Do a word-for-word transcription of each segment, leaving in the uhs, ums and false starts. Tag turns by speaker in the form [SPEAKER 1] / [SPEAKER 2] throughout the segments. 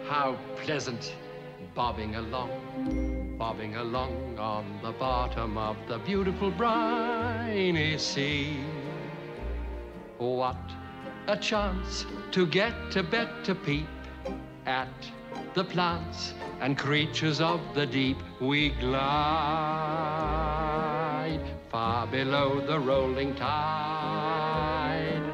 [SPEAKER 1] How pleasant, bobbing along, bobbing along on the bottom of the beautiful briny sea. What a chance to get a better peep at the plants and creatures of the deep. We glide far below the rolling tide,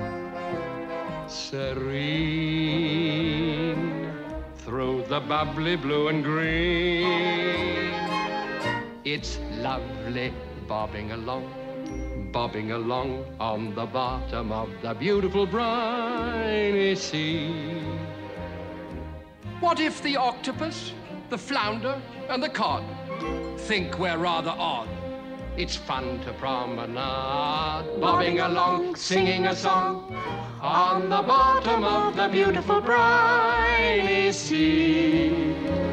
[SPEAKER 1] serene through the bubbly blue and green. It's lovely bobbing along, bobbing along on the bottom of the beautiful briny sea. What if the octopus, the flounder, and the cod think we're rather odd? It's fun to promenade, bobbing along, singing a song on the bottom of the beautiful briny sea.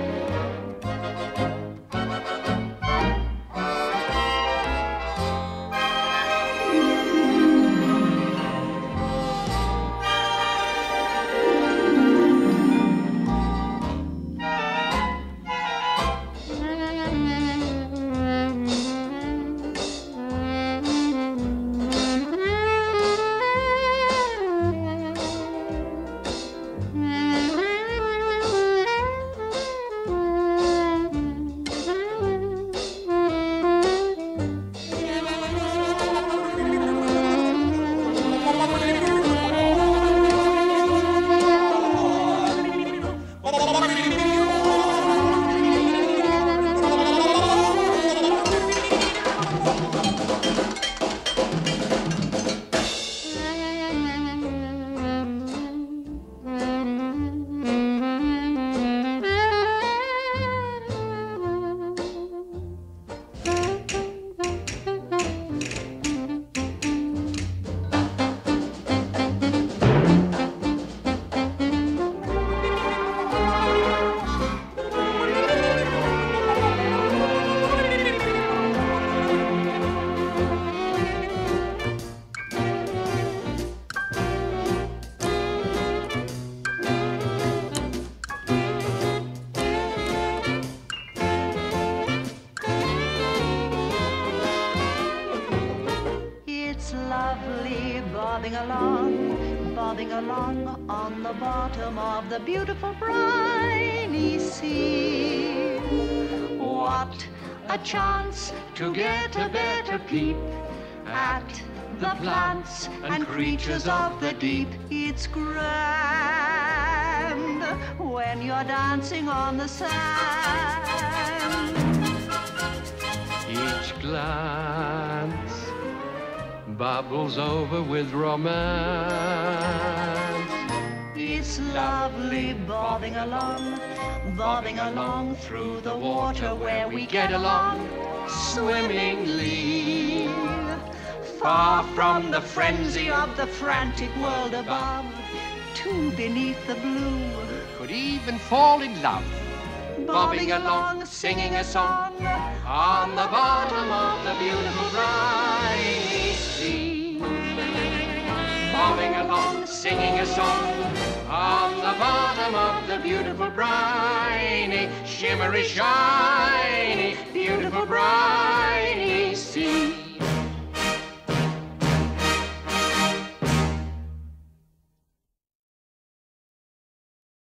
[SPEAKER 2] Lovely bobbing along, bobbing along on the bottom of the beautiful briny sea. What a chance to get a better peep at the plants and creatures of the deep. It's grand when you're dancing on the sand.
[SPEAKER 1] Each glance bubbles over with romance.
[SPEAKER 2] It's lovely bobbing along, bobbing along through the water where we get along swimmingly. Far from the frenzy of the frantic world above, two beneath the blue
[SPEAKER 1] could even fall in love,
[SPEAKER 2] bobbing along, singing a song
[SPEAKER 1] on the bottom of the beautiful briny sea. Bobbing along, singing a song on the bottom of the beautiful briny, shimmery, shiny, beautiful briny sea.